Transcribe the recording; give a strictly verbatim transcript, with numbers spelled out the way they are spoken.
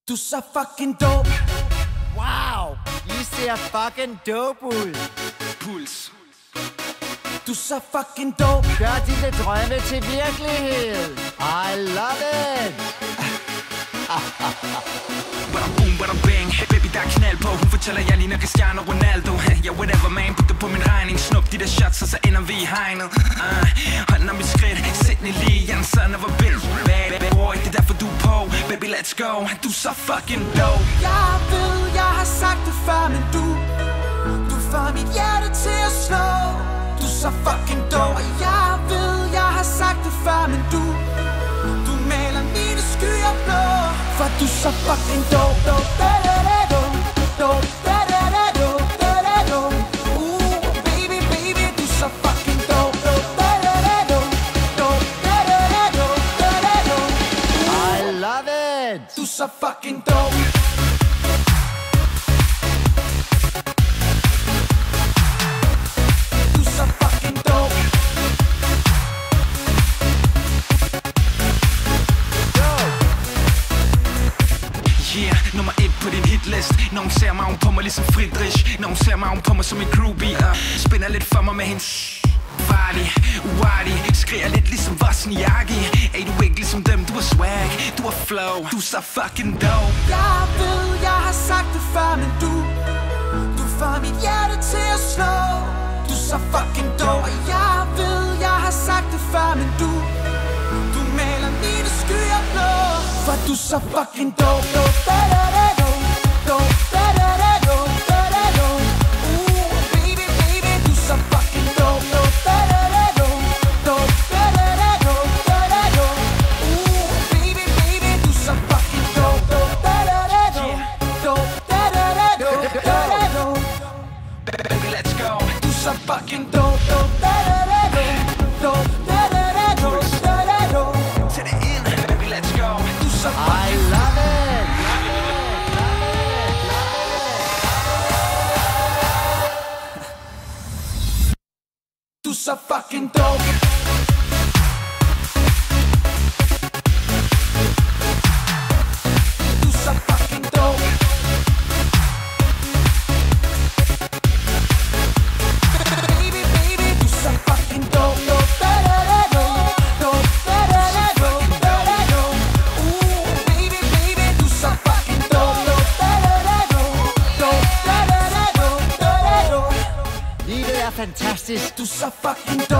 Du er så fucking dope. Wow, I ser fucking dope ud. Puls. Du er så fucking dope. Gør dine drømme til virkelighed. I love it. Bada boom, bada bang. Baby, der er knald på. Hun fortæller, jeg ligner Cristiano Ronaldo. Ja, whatever man, put det på min regning. Snup de der shots, og så ender vi i hegnet. uh, Hånden om mit skridt, sæt den lige. Jeg er en son of a bitch. Bad, bad boy, det er derfor du er på. Baby, let's go, du er så fucking dope. Jeg ved, jeg har sagt det før, men du Du får mit hjerte til at slå. Du er så fucking dope. Og jeg ved, jeg har sagt det før, men du Du maler mine skyer blå. For du er så fucking dope, dope, da da da dope, dope, da da da dope, da da dope. Uh, baby, baby, du er så fucking dope, dope, da da da dope, dope, da da da dope, da da dope. I love it. Du er så fucking dope. Du er så fucking dope. Yeah, nummer et på din hitlist. Nogen ser mig, hun på mig ligesom Friedrich. Nogen ser mig, hun på mig som en groupie. uh, Spænder lidt for mig med hendes farlig, uartig. Skriger lidt ligesom Wozniacki. Ey, du er ikke ligesom dem, du er swag, du er flow. Du er så fucking dope. Jeg ved, jeg har sagt det før, men du Du får mit hjerte til at slå. Du er så fucking dope. Og jeg ved, jeg har sagt det før, men du Du maler mine skyer blå. For du er så fucking dope, dope, da da da dope, dope, da da da dope, da da dope. Uh, baby, baby, du er så fucking dope, dope, da da da dope, dope, da da da dope, da da dope. Uh, baby, baby, du er så fucking dope, dope, da da da dope, dope, da da da dope, da da dope. Baby, let's go. Du er så fucking dope, dope, da da da dope, dope, da da da dope, da da dope. Tag det ind, baby, let's go. Du er så I fucking love it. Du er så fucking dope. Du er så fucking dope. Baby, baby, du er så fucking dope, dope, da da da dope, dope, da da da dope, da da dope. Uh, baby, baby, du er så fucking dope, dope, da da da dope, dope, da da da dope, da da dope. Livet er fantastisk. Du er så fucking dope.